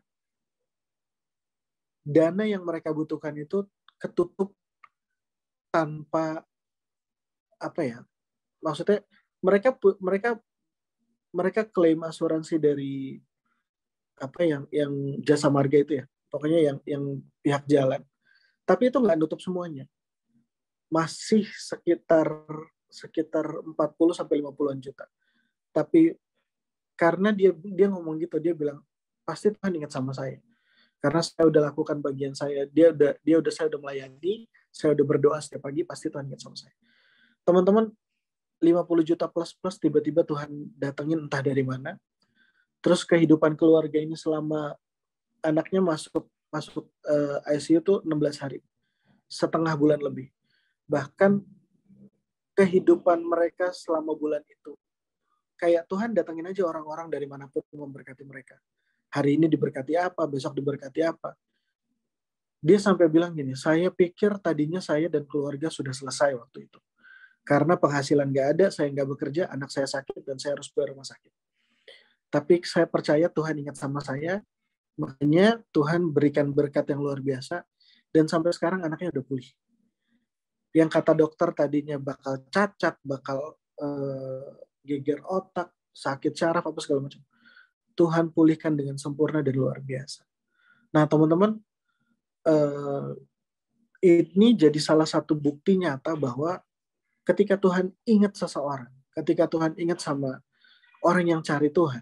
dana yang mereka butuhkan itu ketutup tanpa apa ya, maksudnya mereka mereka mereka klaim asuransi dari apa yang yang jasa marga itu ya, pokoknya yang yang pihak jalan, tapi itu nggak nutup semuanya, masih sekitar sekitar empat puluh sampai lima puluhan juta. Tapi karena dia dia ngomong gitu, dia bilang pasti Tuhan ingat sama saya. Karena saya udah lakukan bagian saya, dia udah dia udah saya udah melayani, saya udah berdoa setiap pagi, pasti Tuhan ingat sama saya. Teman-teman, lima puluh juta plus plus tiba-tiba Tuhan datengin entah dari mana. Terus kehidupan keluarga ini selama anaknya masuk masuk uh, I C U tuh enam belas hari. Setengah bulan lebih. Bahkan kehidupan mereka selama bulan itu kayak Tuhan datengin aja orang-orang dari manapun memberkati mereka. Hari ini diberkati apa, besok diberkati apa. Dia sampai bilang gini, saya pikir tadinya saya dan keluarga sudah selesai waktu itu. Karena penghasilan gak ada, saya gak bekerja, anak saya sakit, dan saya harus bayar rumah sakit. Tapi saya percaya Tuhan ingat sama saya, makanya Tuhan berikan berkat yang luar biasa, dan sampai sekarang anaknya udah pulih. Yang kata dokter tadinya bakal cacat, bakal uh, geger otak, sakit syaraf, apa segala macam. Tuhan pulihkan dengan sempurna dan luar biasa. Nah teman-teman, uh, ini jadi salah satu bukti nyata bahwa ketika Tuhan ingat seseorang, ketika Tuhan ingat sama orang yang cari Tuhan,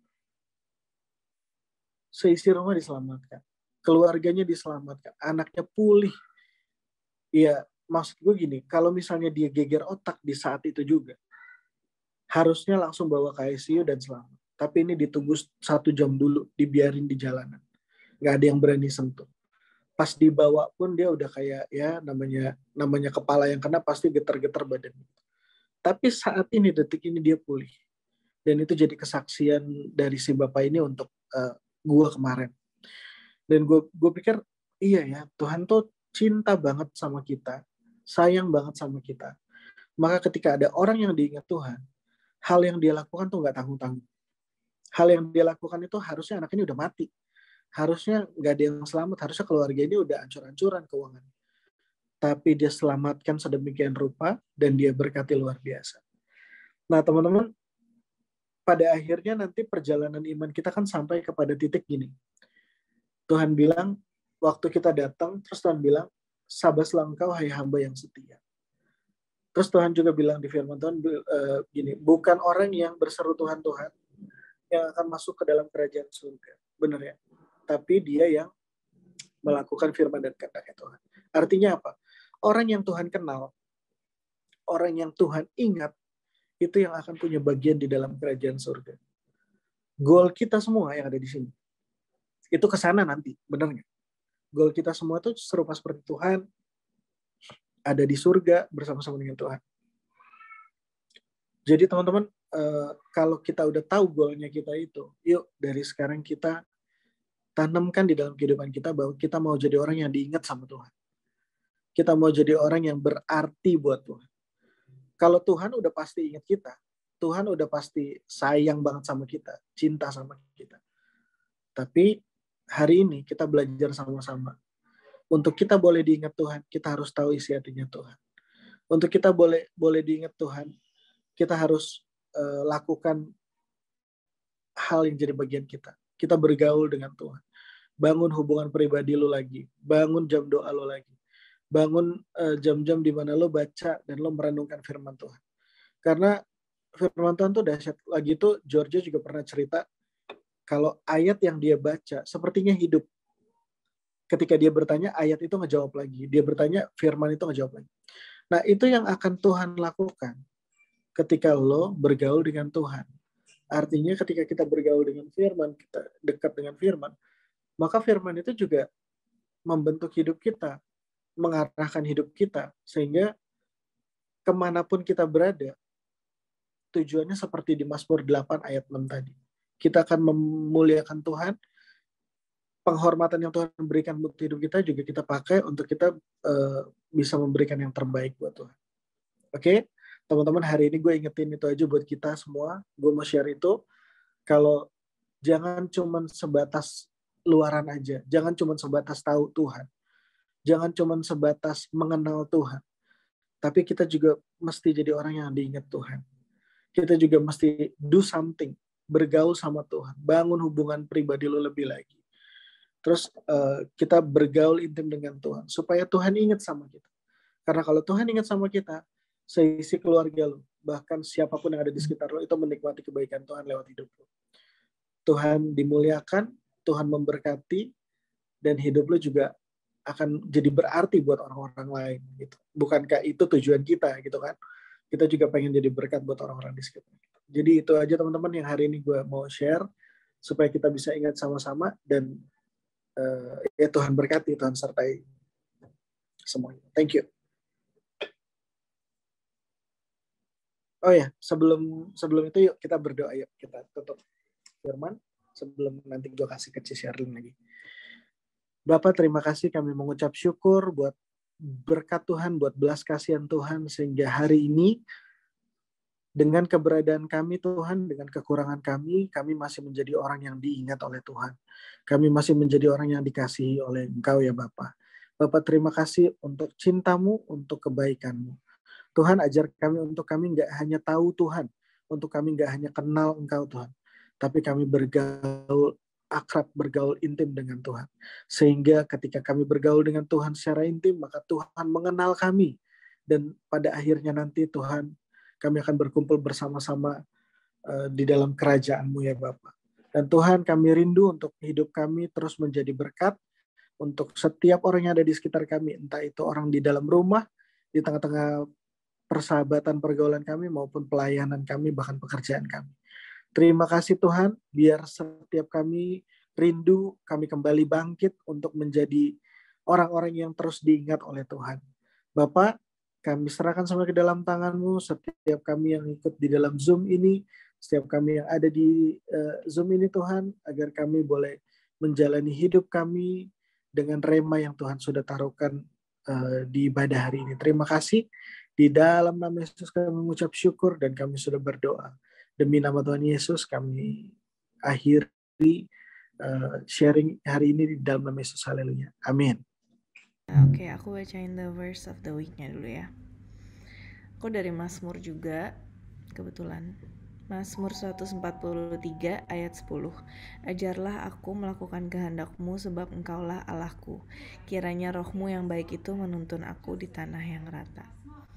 seisi rumah diselamatkan, keluarganya diselamatkan, anaknya pulih. Ya, maksud gue gini, kalau misalnya dia geger otak di saat itu juga, harusnya langsung bawa ke I C U dan selamat. Tapi ini ditunggu satu jam dulu, dibiarin di jalanan. Nggak ada yang berani sentuh. Pas dibawa pun dia udah kayak ya namanya namanya kepala yang kena pasti getar-getar badan. Tapi saat ini, detik ini dia pulih. Dan itu jadi kesaksian dari si bapak ini untuk uh, gue kemarin. Dan gue gue pikir iya ya, Tuhan tuh cinta banget sama kita, sayang banget sama kita. Maka ketika ada orang yang diingat Tuhan, hal yang dia lakukan tuh nggak tanggung-tanggung. Hal yang dia lakukan itu harusnya anak ini udah mati. Harusnya nggak ada yang selamat, harusnya keluarga ini udah ancur-ancuran keuangan. Tapi dia selamatkan sedemikian rupa dan dia berkati luar biasa. Nah teman-teman, pada akhirnya nanti perjalanan iman kita kan sampai kepada titik gini. Tuhan bilang, waktu kita datang, terus Tuhan bilang, sabaslah engkau hai hamba yang setia. Terus Tuhan juga bilang di firman Tuhan uh, gini, bukan orang yang berseru Tuhan Tuhan yang akan masuk ke dalam kerajaan surga. Benar ya? Tapi dia yang melakukan firman dan kehendak Tuhan. Artinya apa? Orang yang Tuhan kenal, orang yang Tuhan ingat, itu yang akan punya bagian di dalam kerajaan surga. Goal kita semua yang ada di sini, itu ke sana nanti, benar nggak? Goal kita semua tuh serupa seperti Tuhan, ada di surga bersama-sama dengan Tuhan. Jadi teman-teman, eh, kalau kita udah tahu goalnya kita itu, yuk dari sekarang kita tanamkan di dalam kehidupan kita bahwa kita mau jadi orang yang diingat sama Tuhan. Kita mau jadi orang yang berarti buat Tuhan. Kalau Tuhan udah pasti ingat kita, Tuhan udah pasti sayang banget sama kita, cinta sama kita. Tapi hari ini kita belajar sama-sama. Untuk kita boleh diingat Tuhan, kita harus tahu isi hatinya Tuhan. Untuk kita boleh boleh diingat Tuhan, kita harus uh, lakukan hal yang jadi bagian kita. Kita bergaul dengan Tuhan. Bangun hubungan pribadi lo lagi. Bangun jam doa lo lagi. Bangun uh, jam-jam di mana lo baca dan lo merenungkan firman Tuhan. Karena firman Tuhan tuh dahsyat. Lagi itu Georgia juga pernah cerita kalau ayat yang dia baca sepertinya hidup. Ketika dia bertanya, ayat itu ngejawab lagi. Dia bertanya, firman itu ngejawab lagi. Nah, itu yang akan Tuhan lakukan ketika lo bergaul dengan Tuhan. Artinya ketika kita bergaul dengan firman, kita dekat dengan firman, maka firman itu juga membentuk hidup kita, mengarahkan hidup kita, sehingga kemanapun kita berada, tujuannya seperti di Mazmur delapan ayat enam tadi. Kita akan memuliakan Tuhan, penghormatan yang Tuhan berikan buat hidup kita juga kita pakai untuk kita uh, bisa memberikan yang terbaik buat Tuhan. Oke, okay? Teman-teman, hari ini gue ingetin itu aja buat kita semua. Gue mau share itu, kalau jangan cuman sebatas luaran aja, jangan cuman sebatas tahu Tuhan, jangan cuman sebatas mengenal Tuhan, tapi kita juga mesti jadi orang yang diingat Tuhan. Kita juga mesti do something, bergaul sama Tuhan, bangun hubungan pribadi lo lebih lagi. Terus uh, kita bergaul intim dengan Tuhan, supaya Tuhan ingat sama kita. Karena kalau Tuhan ingat sama kita, seisi keluarga lo, bahkan siapapun yang ada di sekitar lo, itu menikmati kebaikan Tuhan lewat hidup lo. Tuhan dimuliakan, Tuhan memberkati, dan hidup lo juga akan jadi berarti buat orang-orang lain. Gitu. Bukankah itu tujuan kita, gitu kan? Kita juga pengen jadi berkat buat orang-orang di sekitar kita. Jadi itu aja teman-teman yang hari ini gue mau share, supaya kita bisa ingat sama-sama, dan uh, ya Tuhan berkati, Tuhan sertai semuanya. Thank you. Oh ya, sebelum sebelum itu yuk kita berdoa, yuk kita tutup firman sebelum nanti gue kasih ke Sherlyn lagi. Bapak, terima kasih, kami mengucap syukur buat berkat Tuhan, buat belas kasihan Tuhan, sehingga hari ini dengan keberadaan kami Tuhan, dengan kekurangan kami, kami masih menjadi orang yang diingat oleh Tuhan. Kami masih menjadi orang yang dikasihi oleh Engkau ya Bapak. Bapak, terima kasih untuk cintamu, untuk kebaikanmu. Tuhan, ajar kami untuk kami nggak hanya tahu Tuhan, untuk kami nggak hanya kenal Engkau Tuhan, tapi kami bergaul akrab, bergaul intim dengan Tuhan. Sehingga ketika kami bergaul dengan Tuhan secara intim, maka Tuhan mengenal kami. Dan pada akhirnya nanti Tuhan, kami akan berkumpul bersama-sama uh, di dalam kerajaan-Mu ya Bapak. Dan Tuhan, kami rindu untuk hidup kami terus menjadi berkat untuk setiap orang yang ada di sekitar kami, entah itu orang di dalam rumah, di tengah-tengah persahabatan pergaulan kami maupun pelayanan kami, bahkan pekerjaan kami. Terima kasih Tuhan, biar setiap kami rindu, kami kembali bangkit untuk menjadi orang-orang yang terus diingat oleh Tuhan. Bapak, kami serahkan semua ke dalam tangan-Mu, setiap kami yang ikut di dalam Zoom ini, setiap kami yang ada di uh, Zoom ini Tuhan, agar kami boleh menjalani hidup kami dengan rema yang Tuhan sudah taruhkan uh, di ibadah hari ini. Terima kasih. Di dalam nama Yesus kami mengucap syukur dan kami sudah berdoa. Demi nama Tuhan Yesus kami akhiri uh, sharing hari ini di dalam nama Yesus. Haleluya. Amin. Oke, okay, aku bacain the verse of the week-nya dulu ya. Aku dari Mazmur juga, kebetulan. Mazmur seratus empat puluh tiga ayat sepuluh. Ajarlah aku melakukan kehendak-Mu sebab Engkaulah Allahku. Kiranya roh-Mu yang baik itu menuntun aku di tanah yang rata.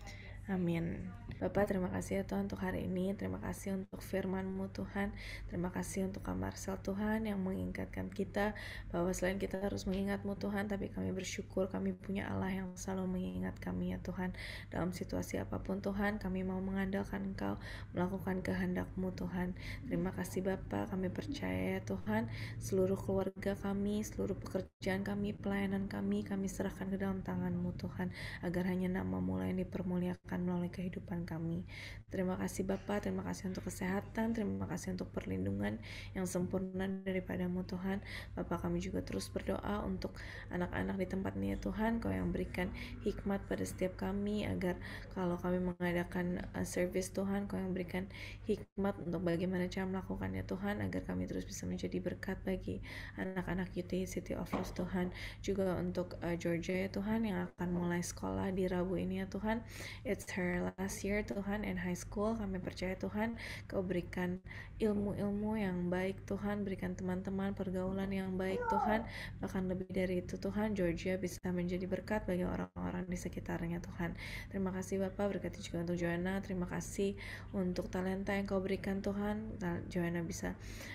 Amin. Bapak, terima kasih ya Tuhan untuk hari ini. Terima kasih untuk firman-Mu Tuhan. Terima kasih untuk Kak Marcel Tuhan yang mengingatkan kita bahwa selain kita harus mengingat-Mu Tuhan, tapi kami bersyukur kami punya Allah yang selalu mengingat kami ya Tuhan. Dalam situasi apapun Tuhan, kami mau mengandalkan Engkau, melakukan kehendak-Mu Tuhan. Terima kasih Bapak, kami percaya ya Tuhan, seluruh keluarga kami, seluruh pekerjaan kami, pelayanan kami, kami serahkan ke dalam tangan-Mu Tuhan, agar hanya nama-Mu yang dipermuliakan melalui kehidupan kami. Terima kasih Bapa, terima kasih untuk kesehatan, terima kasih untuk perlindungan yang sempurna daripada-Mu Tuhan. Bapa, kami juga terus berdoa untuk anak-anak di tempat ini ya Tuhan, Kau yang berikan hikmat pada setiap kami, agar kalau kami mengadakan uh, service Tuhan, Kau yang berikan hikmat untuk bagaimana cara melakukannya Tuhan, agar kami terus bisa menjadi berkat bagi anak-anak U T City of Love Tuhan. Juga untuk uh, Georgia ya Tuhan, yang akan mulai sekolah di Rabu ini ya Tuhan. It's her last year Tuhan in high school. Kami percaya Tuhan, Kau berikan ilmu-ilmu yang baik Tuhan, berikan teman-teman pergaulan yang baik Tuhan. Bahkan lebih dari itu Tuhan, Georgia bisa menjadi berkat bagi orang-orang di sekitarnya Tuhan. Terima kasih Bapak, berkati juga untuk Joanna. Terima kasih untuk talenta yang Kau berikan Tuhan. Joanna bisa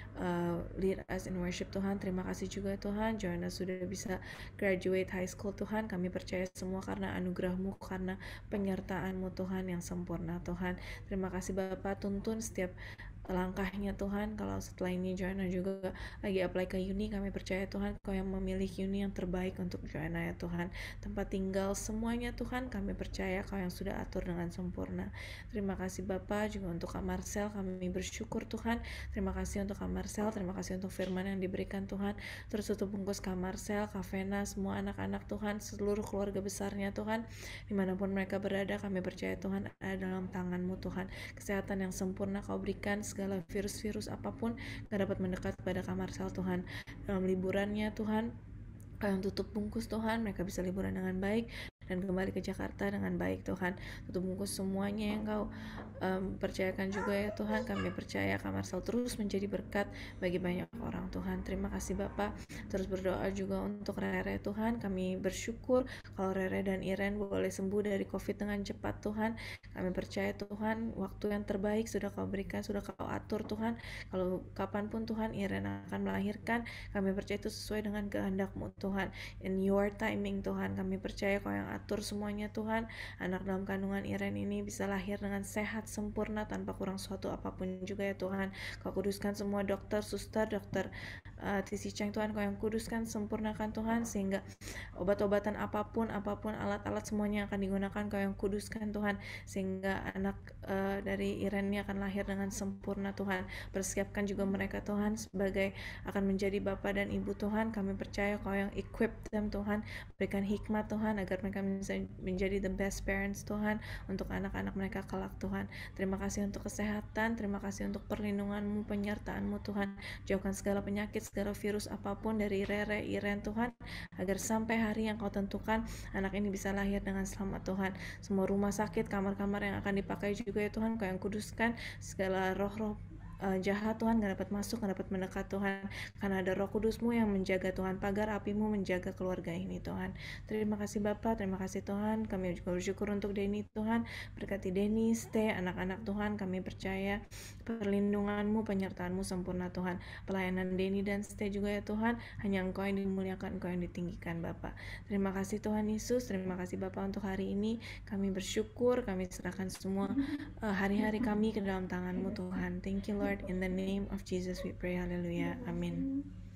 uh, lead us in worship Tuhan. Terima kasih juga Tuhan, Joanna sudah bisa graduate high school Tuhan. Kami percaya semua karena anugerah-Mu, karena penyertaan-Mu Tuhan yang sempurna Tuhan. Terima kasih Bapak, tuntun setiap langkahnya Tuhan. Kalau setelah ini Joanna juga lagi apply ke uni, kami percaya Tuhan, Kau yang memilih uni yang terbaik untuk Joanna ya Tuhan. Tempat tinggal semuanya Tuhan, kami percaya Kau yang sudah atur dengan sempurna. Terima kasih Bapak, juga untuk Kak Marcel, kami bersyukur Tuhan. Terima kasih untuk Kak Marcel, terima kasih untuk firman yang diberikan Tuhan. Terus tutup bungkus Kak Marcel, Kak Vena, semua anak-anak Tuhan, seluruh keluarga besarnya Tuhan, dimanapun mereka berada, kami percaya Tuhan ada dalam tangan-Mu Tuhan. Kesehatan yang sempurna Kau berikan, segala virus-virus apapun gak dapat mendekat kepada Kak Marcel Tuhan. Dalam liburannya Tuhan, Kau yang tutup bungkus Tuhan, mereka bisa liburan dengan baik dan kembali ke Jakarta dengan baik Tuhan. Tutup bungkus semuanya yang Kau um, percayakan juga ya Tuhan. Kami percaya Kak Marcel terus menjadi berkat bagi banyak orang Tuhan. Terima kasih Bapak. Terus berdoa juga untuk Rere Tuhan. Kami bersyukur kalau Rere dan Iren boleh sembuh dari COVID dengan cepat Tuhan. Kami percaya Tuhan, waktu yang terbaik sudah Kau berikan, sudah Kau atur Tuhan. Kalau kapanpun Tuhan Iren akan melahirkan, kami percaya itu sesuai dengan kehendak-Mu Tuhan. In your timing Tuhan, kami percaya Kau yang atur semuanya Tuhan. Anak dalam kandungan Iren ini bisa lahir dengan sehat sempurna tanpa kurang suatu apapun juga ya Tuhan. Kau kuduskan semua dokter, suster, dokter uh, T C Cheng Tuhan, Kau yang kuduskan, sempurnakan Tuhan, sehingga obat-obatan apapun, apapun alat-alat semuanya akan digunakan Kau yang kuduskan Tuhan, sehingga anak uh, dari Iren ini akan lahir dengan sempurna Tuhan. Persiapkan juga mereka Tuhan sebagai akan menjadi bapa dan ibu Tuhan. Kami percaya Kau yang equip them Tuhan, berikan hikmat Tuhan agar mereka bisa menjadi the best parents Tuhan untuk anak-anak mereka kelak Tuhan. Terima kasih untuk kesehatan, terima kasih untuk perlindungan-Mu, penyertaan-Mu Tuhan. Jauhkan segala penyakit, segala virus apapun dari Rere, Iren Tuhan, agar sampai hari yang Kau tentukan anak ini bisa lahir dengan selamat Tuhan. Semua rumah sakit, kamar-kamar yang akan dipakai juga ya Tuhan, Kau yang kuduskan, segala roh-roh uh, jahat Tuhan gak dapat masuk, gak dapat mendekat Tuhan, karena ada Roh Kudus-Mu yang menjaga Tuhan, pagar api-Mu menjaga keluarga ini Tuhan. Terima kasih Bapa, terima kasih Tuhan. Kami juga bersyukur untuk Denny Tuhan, berkati Denny, stay anak-anak Tuhan. Kami percaya perlindungan-Mu, penyertaan-Mu sempurna Tuhan. Pelayanan Denny dan stay juga ya Tuhan, hanya Engkau yang dimuliakan, Engkau yang ditinggikan Bapa. Terima kasih Tuhan Yesus, terima kasih Bapa untuk hari ini. Kami bersyukur, kami serahkan semua uh, hari-hari kami ke dalam tangan-Mu Tuhan. Thank you Lord, in the name of Jesus we pray, haleluya, amin.